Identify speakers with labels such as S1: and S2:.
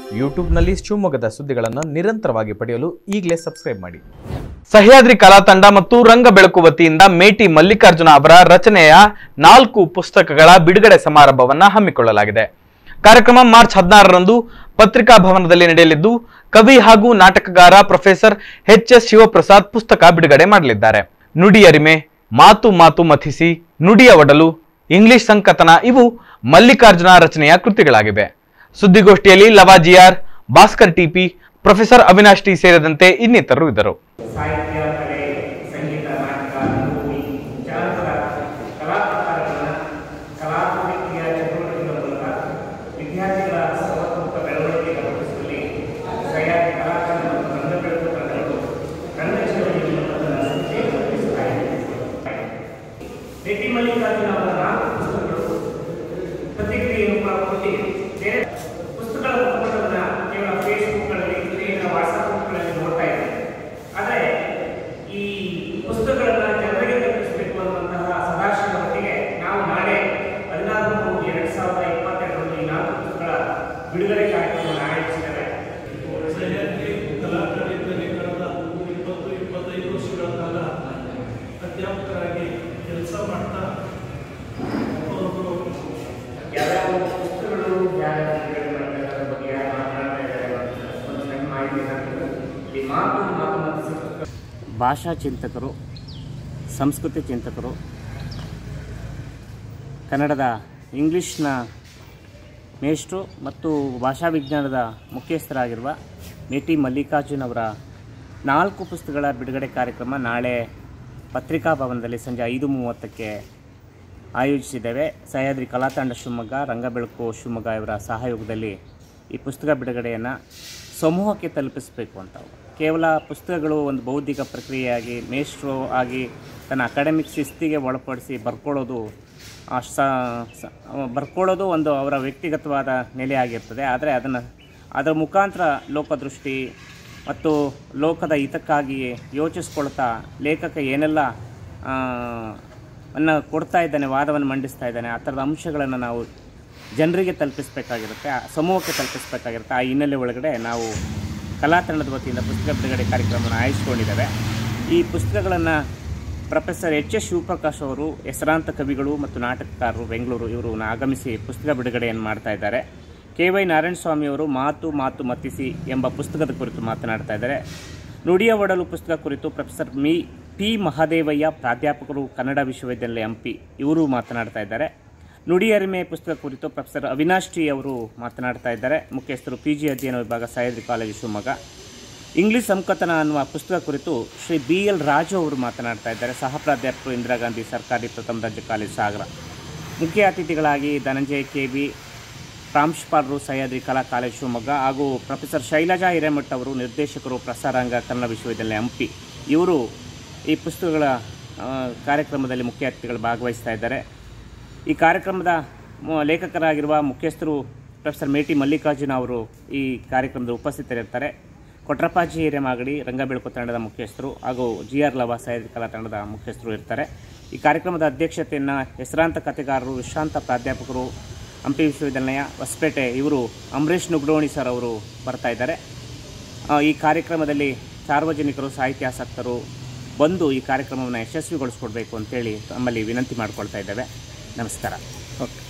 S1: ಯೂಟ್ಯೂಬ್ನಲ್ಲಿ ಶಿವಮೊಗ್ಗದ ಸುದ್ದಿಗಳನ್ನು ನಿರಂತರವಾಗಿ ಪಡೆಯಲು ಈಗಲೇ ಸಬ್ಸ್ಕ್ರೈಬ್ ಮಾಡಿ. ಸಹ್ಯಾದ್ರಿ ಕಲಾ ತಂಡ ಮತ್ತು ರಂಗ ಬೆಳಕು ವತಿಯಿಂದ ಮೇಟಿ ಮಲ್ಲಿಕಾರ್ಜುನ ಅವರ ರಚನೆಯ 4 ಪುಸ್ತಕಗಳ ಬಿಡುಗಡೆ ಸಮಾರಂಭವನ್ನು ಹಮ್ಮಿಕೊಳ್ಳಲಾಗಿದೆ. ಕಾರ್ಯಕ್ರಮ ಮಾರ್ಚ್ 16ರಂದು ಪತ್ರಿಕಾ ಭವನದಲ್ಲಿ ನಡೆಯಲಿದ್ದು, ಕವಿ ಹಾಗೂ ನಾಟಕಗಾರ ಪ್ರೊಫೆಸರ್ ಎಚ್.ಎಸ್. ಶಿವಪ್ರಸಾದ್ ಪುಸ್ತಕ ಬಿಡುಗಡೆ ಮಾಡಲಿದ್ದಾರೆ. ನುಡಿ ಅರಿಮೆ, ಮಾತು ಮಾತು ಮಥಿಸಿ, ನುಡಿಯ ಒಡಲು, ಇಂಗ್ಲಿಷ್ ಸಂಕಥನ ಇವು ಮಲ್ಲಿಕಾರ್ಜುನ ರಚನೆಯ ಕೃತಿಗಳಾಗಿವೆ. ಸುದ್ದಿಗೋಷ್ಠಿಯಲ್ಲಿ ಲವಾಜಿಯಾರ್, Bhaskar TP, professor Avinash T ಸೇರಿದಂತೆ ಇನ್ನಿತರರು ಇದ್ದರು.
S2: ಪುಸ್ತಕಗಳ ಪುಸ್ತಕಗಳನ್ನ ಕೇವಲ ಫೇಸ್ಬುಕ್ಗಳಲ್ಲಿ ವಾಟ್ಸಪ್ಗಳಲ್ಲಿ ನೋಡ್ತಾ ಇದ್ದಾರೆ. ಆದರೆ ಈ ಪುಸ್ತಕಗಳನ್ನ ಜನರಿಗೆ ತಲುಪಿಸಬೇಕು ಅನ್ನುವಂತಹ ಸದಾಶಯದ ಹೊತ್ತಿಗೆ ನಾವು ನಾಳೆ 16/3/2022ರಲ್ಲಿ 4 ಪುಸ್ತಕಗಳ ಬಿಡುಗಡೆ ಕಾರ್ಯಕ್ರಮವನ್ನು ಆಯೋಜಿಸಿದ್ದೇವೆ.
S3: ಸಹ್ಯಾದ್ರಿ ಕಲಾಕಾರಿಯಲ್ಲಿ ಕಳೆದ 20-25 ವರ್ಷಗಳ ಕಾಲ ಅಧ್ಯಾಪಕರಾಗಿ ಕೆಲಸ ಮಾಡ್ತಾ ಅವರು
S2: ಯಾವ್ಯಾವ ಪುಸ್ತಕಗಳು ಯಾವ್ಯಾವ ಬಿಡುಗಡೆ ಮಾಡ್ತಾರೆ ಬಗ್ಗೆ ಯಾರು ಮಾತನಾಡ್ತಾ ಇದ್ದಾರೆ ಒಂದು ಸಣ್ಣ ಮಾಹಿತಿ ಈ ಮಾತು
S4: ಭಾಷಾ ಚಿಂತಕರು, ಸಂಸ್ಕೃತಿ ಚಿಂತಕರು, ಕನ್ನಡದ ಇಂಗ್ಲೀಷ್ನ ಮೇಷ್ಟ್ರು ಮತ್ತು ಭಾಷಾ ವಿಜ್ಞಾನದ ಮುಖ್ಯಸ್ಥರಾಗಿರುವ ಮೇಟಿ ಮಲ್ಲಿಕಾರ್ಜುನ್ ಅವರ 4 ಪುಸ್ತಕಗಳ ಬಿಡುಗಡೆ ಕಾರ್ಯಕ್ರಮ ನಾಳೆ ಪತ್ರಿಕಾ ಭವನದಲ್ಲಿ ಸಂಜೆ 5:30ಕ್ಕೆ ಆಯೋಜಿಸಿದ್ದೇವೆ. ಸಹ್ಯಾದ್ರಿ ಕಲಾತಂಡ ಶಿವಮೊಗ್ಗ, ರಂಗಬೆಳಕು ಶಿವಮೊಗ್ಗ ಇವರ ಸಹಯೋಗದಲ್ಲಿ ಈ ಪುಸ್ತಕ ಬಿಡುಗಡೆಯನ್ನು ಸಮೂಹಕ್ಕೆ ತಲುಪಿಸಬೇಕು ಅಂತ. ಕೇವಲ ಪುಸ್ತಕಗಳು ಒಂದು ಬೌದ್ಧಿಕ ಪ್ರಕ್ರಿಯೆಯಾಗಿ ಮೇಷ್ಟ್ರು ಆಗಿ ತನ್ನ ಅಕಾಡೆಮಿಕ್ ಶಿಸ್ತಿಗೆ ಒಳಪಡಿಸಿ ಬರ್ಕೊಳ್ಳೋದು ಒಂದು ಅವರ ವ್ಯಕ್ತಿಗತವಾದ ನೆಲೆ ಆಗಿರ್ತದೆ. ಆದರೆ ಅದರ ಮುಖಾಂತರ ಲೋಕದೃಷ್ಟಿ ಮತ್ತು ಲೋಕದ ಹಿತಕ್ಕಾಗಿ ಯೋಚಿಸ್ಕೊಳ್ತಾ ಲೇಖಕ ಏನೆಲ್ಲ ಅನ್ನು ಕೊಡ್ತಾ ಇದ್ದಾನೆ, ವಾದವನ್ನು ಮಂಡಿಸ್ತಾ ಇದ್ದಾನೆ, ಆ ಥರದ ಅಂಶಗಳನ್ನು ನಾವು ಜನರಿಗೆ ತಲುಪಿಸಬೇಕಾಗಿರುತ್ತೆ, ಸಮೂಹಕ್ಕೆ ತಲುಪಿಸಬೇಕಾಗಿರುತ್ತೆ. ಆ ಹಿನ್ನೆಲೆ ಒಳಗಡೆ ನಾವು ಕಲಾತಂಡದ ವತಿಯಿಂದ ಪುಸ್ತಕ ಬಿಡುಗಡೆ ಕಾರ್ಯಕ್ರಮವನ್ನು ಆಯೋಜಿಸಿಕೊಂಡಿದ್ದೇವೆ. ಈ ಪುಸ್ತಕಗಳನ್ನು ಪ್ರೊಫೆಸರ್ ಎಚ್.ಎಸ್. ಶಿವಪ್ರಕಾಶ್ ಅವರು, ಹೆಸರಾಂತ ಕವಿಗಳು ಮತ್ತು ನಾಟಕಕಾರರು, ಬೆಂಗಳೂರು, ಇವರು ಆಗಮಿಸಿ ಪುಸ್ತಕ ಬಿಡುಗಡೆಯನ್ನು ಮಾಡ್ತಾ ಇದ್ದಾರೆ. ಕೆ.ವೈ. ನಾರಾಯಣಸ್ವಾಮಿ ಅವರು ಮಾತು ಮಾತು ಮಥಿಸಿ ಎಂಬ ಪುಸ್ತಕದ ಕುರಿತು ಮಾತನಾಡ್ತಾ ಇದ್ದಾರೆ. ನುಡಿಯ ಒಡಲು ಪುಸ್ತಕ ಕುರಿತು ಪ್ರೊಫೆಸರ್ ಪಿ. ಮಹಾದೇವಯ್ಯ, ಪ್ರಾಧ್ಯಾಪಕರು, ಕನ್ನಡ ವಿಶ್ವವಿದ್ಯಾಲಯ ಹಂಪಿ, ಇವರು ಮಾತನಾಡ್ತಾ ಇದ್ದಾರೆ. ನುಡಿ ಅರಿಮೆ ಪುಸ್ತಕ ಕುರಿತು ಪ್ರೊಫೆಸರ್ ಅವಿನಾಶ್ ಟಿ ಅವರು ಮಾತನಾಡ್ತಾ ಇದ್ದಾರೆ. ಮುಖ್ಯಸ್ಥರು PG ಅಧ್ಯಯನ ವಿಭಾಗ, ಸಹ್ಯಾದ್ರಿ ಕಾಲೇಜು ಶಿವಮೊಗ್ಗ. ಇಂಗ್ಲಿಷ್ ಸಂಕಥನ ಅನ್ನುವ ಪುಸ್ತಕ ಕುರಿತು ಶ್ರೀ BL ರಾಜು ಅವರು ಮಾತನಾಡ್ತಾ ಇದ್ದಾರೆ. ಸಹ ಪ್ರಾಧ್ಯಾಪಕರು, ಇಂದಿರಾ ಗಾಂಧಿ ಸರ್ಕಾರಿ ಪ್ರಥಮ ದರ್ಜೆ ಕಾಲೇಜು ಸಾಗರ. ಮುಖ್ಯ ಅತಿಥಿಗಳಾಗಿ ಧನಂಜಯ KB, ಪ್ರಾಂಶುಪಾಲರು, ಸಹ್ಯಾದ್ರಿ ಕಲಾ ಕಾಲೇಜು ಶಿವಮೊಗ್ಗ, ಹಾಗೂ ಪ್ರೊಫೆಸರ್ ಶೈಲಜಾ ಹಿರೇಮಠ್ ಅವರು, ನಿರ್ದೇಶಕರು, ಪ್ರಸಾರಾಂಗ, ಕನ್ನಡ ವಿಶ್ವವಿದ್ಯಾಲಯ ಹಂಪಿ, ಇವರು ಈ ಪುಸ್ತಕಗಳ ಕಾರ್ಯಕ್ರಮದಲ್ಲಿ ಮುಖ್ಯ ಅತಿಥಿಗಳು ಭಾಗವಹಿಸ್ತಾ ಇದ್ದಾರೆ. ಈ ಕಾರ್ಯಕ್ರಮದ ಲೇಖಕರಾಗಿರುವ ಮುಖ್ಯಸ್ಥರು ಪ್ರೊಫೆಸರ್ ಮೇಟಿ ಮಲ್ಲಿಕಾರ್ಜುನ ಅವರು ಈ ಕಾರ್ಯಕ್ರಮದ ಉಪಸ್ಥಿತರಿರ್ತಾರೆ. ಕೊಟ್ರಪ್ಪಾಜಿ ಹಿರೇಮಾಗಡಿ, ರಂಗಬೆಳಕು ತಂಡದ ಮುಖ್ಯಸ್ಥರು, ಹಾಗೂ GR ಲವ, ಸಹ್ಯಾದ್ರಿ ಕಲಾ ತಂಡದ ಮುಖ್ಯಸ್ಥರು ಇರ್ತಾರೆ. ಈ ಕಾರ್ಯಕ್ರಮದ ಅಧ್ಯಕ್ಷತೆಯನ್ನು ಹೆಸರಾಂತ ಕಥೆಗಾರರು, ವಿಶ್ರಾಂತ ಪ್ರಾಧ್ಯಾಪಕರು, ಹಂಪಿ ವಿಶ್ವವಿದ್ಯಾಲಯ ಹೊಸಪೇಟೆ, ಇವರು ಅಂಬರೀಷ್ ನುಗ್ಡೋಣಿ ಸರ್ ಅವರು ಬರ್ತಾ ಇದ್ದಾರೆ. ಈ ಕಾರ್ಯಕ್ರಮದಲ್ಲಿ ಸಾರ್ವಜನಿಕರು, ಸಾಹಿತ್ಯಾಸಕ್ತರು ಬಂದು ಈ ಕಾರ್ಯಕ್ರಮವನ್ನು ಯಶಸ್ವಿಗೊಳಿಸ್ಕೊಡ್ಬೇಕು ಅಂತೇಳಿ ತಮ್ಮಲ್ಲಿ ವಿನಂತಿ ಮಾಡಿಕೊಳ್ತಾ ಇದ್ದೇವೆ. ನಮಸ್ಕಾರ. ಓಕೆ.